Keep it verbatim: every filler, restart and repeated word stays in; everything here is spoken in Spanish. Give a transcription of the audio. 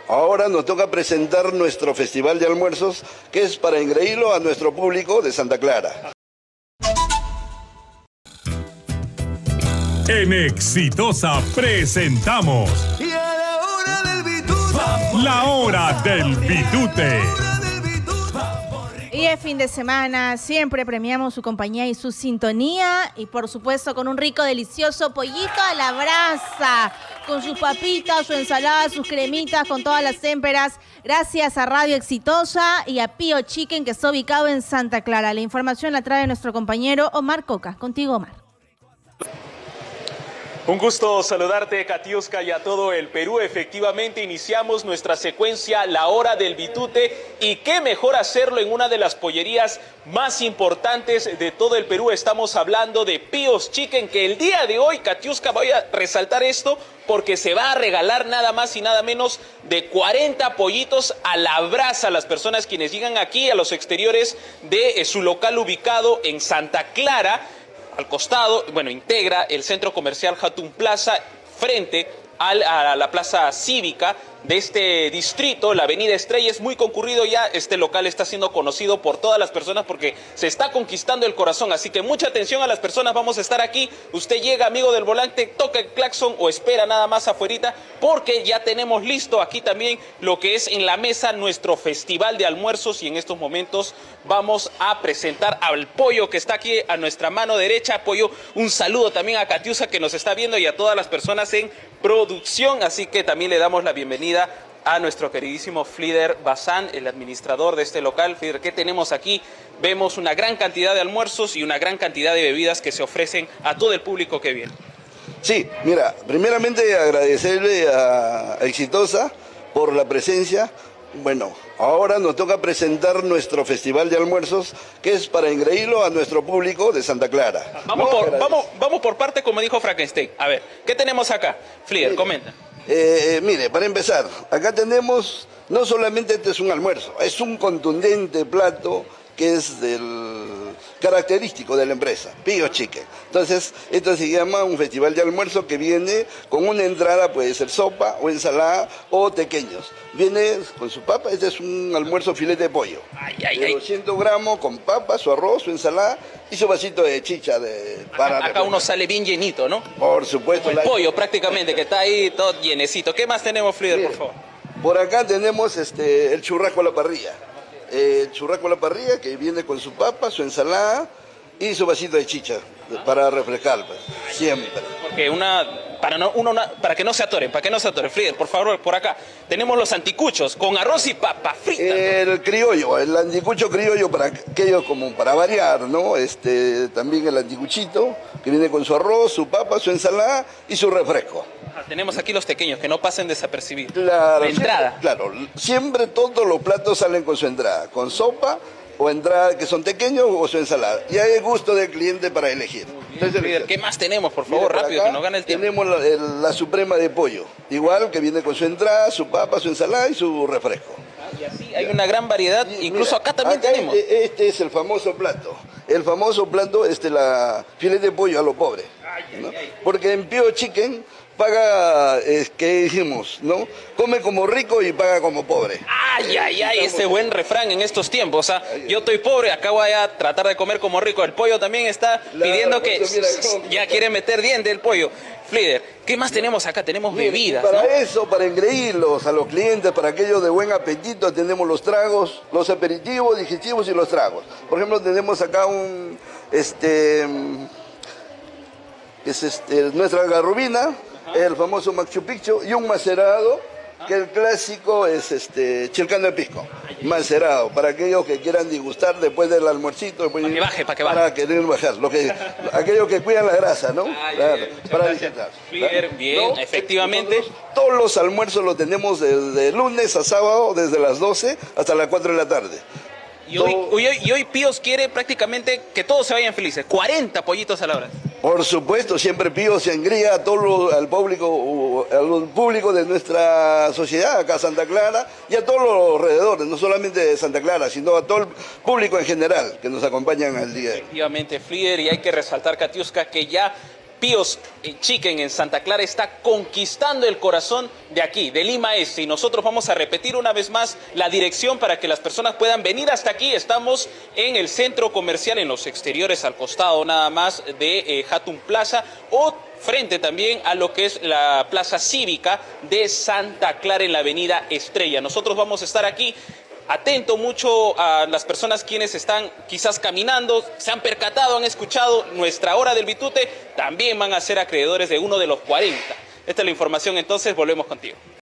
ahora nos toca presentar nuestro festival de almuerzos, que es para engreírlo a nuestro público de Santa Clara. En Exitosa presentamos Y a la hora del bitute. La Hora del Bitute. Y es fin de semana, siempre premiamos su compañía y su sintonía y por supuesto con un rico, delicioso pollito a la brasa, con sus papitas, su ensalada, sus cremitas, con todas las témperas. Gracias a Radio Exitosa y a Pío Chicken, que está ubicado en Santa Clara. La información la trae nuestro compañero Omar Coca. Contigo, Omar. Un gusto saludarte, Katiuska, y a todo el Perú. Efectivamente, iniciamos nuestra secuencia La Hora del Bitute, y qué mejor hacerlo en una de las pollerías más importantes de todo el Perú. Estamos hablando de Pío's Chicken, que el día de hoy, Katiuska, voy a resaltar esto porque se va a regalar nada más y nada menos de cuarenta pollitos a la brasa a las personas quienes llegan aquí a los exteriores de eh, su local ubicado en Santa Clara. Al costado, bueno, integra el centro comercial Jatún Plaza, frente al, a la plaza cívica de este distrito, la avenida Estrella. Es muy concurrido ya, este local está siendo conocido por todas las personas porque se está conquistando el corazón, así que mucha atención a las personas, vamos a estar aquí. Usted llega, amigo del volante, toca el claxon o espera nada más afuerita, porque ya tenemos listo aquí también lo que es en la mesa nuestro festival de almuerzos, y en estos momentos vamos a presentar al Pollo, que está aquí a nuestra mano derecha. Pollo, un saludo también a Katiuska, que nos está viendo, y a todas las personas en producción, así que también le damos la bienvenida a nuestro queridísimo Flider Bazán, el administrador de este local. Flider, ¿qué tenemos aquí? Vemos una gran cantidad de almuerzos y una gran cantidad de bebidas que se ofrecen a todo el público que viene. Sí, mira, primeramente agradecerle a Exitosa por la presencia. Bueno, ahora nos toca presentar nuestro festival de almuerzos, que es para engreírlo a nuestro público de Santa Clara. Vamos, ¿No? por, vamos, vamos por parte, como dijo Frankenstein. A ver, ¿qué tenemos acá? Flider, Mire, comenta. Eh, mire, para empezar, acá tenemos, no solamente este es un almuerzo, es un contundente plato que es del característico de la empresa, Pío's Chicken. Entonces, esto se llama un festival de almuerzo que viene con una entrada, puede ser sopa o ensalada o tequeños. Viene con su papa, este es un almuerzo filete de pollo. Ay, ay, de ay. doscientos gramos con papa, su arroz, su ensalada y su vasito de chicha de para Acá, acá uno sale bien llenito, ¿no? Por supuesto. El la... pollo prácticamente, que está ahí todo llenecito. ¿Qué más tenemos, Flider, Bien. por favor? Por acá tenemos este, el churrasco a la parrilla. Eh, el churrasco a la parrilla, que viene con su papa, su ensalada y su vasito de chicha para refrescar, pues, siempre. Porque una, para, no, uno, para que no se atoren, para que no se atoren, Flider, por favor, por acá. Tenemos los anticuchos con arroz y papa frita. El criollo, el anticucho criollo para aquellos como para variar, ¿no? Este, también el anticuchito, que viene con su arroz, su papa, su ensalada y su refresco. Ah, tenemos aquí los pequeños, que no pasen desapercibidos. Claro, La entrada. Siempre, claro, siempre todos los platos salen con su entrada, con sopa o entrada que son pequeños o su ensalada. Y hay el gusto del cliente para elegir. Entonces, Flider, ¿qué más tenemos, por favor? mira, por Rápido, acá que nos gana el tiempo. Tenemos la, el- la suprema de pollo, igual que viene con su entrada, su papa, su ensalada y su refresco. Y así hay una gran variedad, incluso Mira, acá también acá tenemos. Este, este es el famoso plato. El famoso plato, este, la filete de pollo a lo pobre. ¿no? Porque en Pío's Chicken paga, es, ¿qué dijimos? ¿No? Come como rico y paga como pobre. Ay, ay, ay, ese buen refrán en estos tiempos. ¿Ah? Yo estoy pobre, acá voy a tratar de comer como rico. El pollo también está Claro, pidiendo que pues, mira, ¿cómo? ya quiere meter diente el pollo. Flider, ¿qué más tenemos acá? Tenemos Mire, bebidas, y para ¿no? eso, para engreírlos a los clientes, para aquellos de buen apetito, tenemos los tragos, los aperitivos, digestivos y los tragos. Por ejemplo, tenemos acá un, este, es este, nuestra garrubina, el famoso Machu Picchu y un macerado, que el clásico es este chilcano de pisco, macerado, para aquellos que quieran disgustar después del almuercito. Para que baje, para que baje. Para querer bajar, lo que, aquellos que cuidan la grasa, ¿no? Ay, Claro, ay, muchas para gracias. disfrutar. Flider, bien, ¿No? efectivamente. Nosotros todos los almuerzos los tenemos desde lunes a sábado, desde las doce hasta las cuatro de la tarde. Y hoy, Todo- hoy, y hoy Píos quiere prácticamente que todos se vayan felices. cuarenta pollitos a la hora. Por supuesto, siempre Pío se engría a todo lo- al público, al público de nuestra sociedad, acá Santa Clara, y a todos los alrededores, no solamente de Santa Clara, sino a todo el público en general que nos acompañan al día. Efectivamente, Flider, y hay que resaltar, Katiuska, que ya Píos Chicken en Santa Clara está conquistando el corazón de aquí, de Lima Este, y nosotros vamos a repetir una vez más la dirección para que las personas puedan venir hasta aquí. Estamos en el centro comercial, en los exteriores, al costado nada más de eh, Hatun Plaza, o frente también a lo que es la Plaza Cívica de Santa Clara en la avenida Estrella. Nosotros vamos a estar aquí. Atento mucho a las personas quienes están quizás caminando, se han percatado, han escuchado nuestra hora del Bitute, también van a ser acreedores de uno de los cuarenta. Esta es la información, entonces volvemos contigo.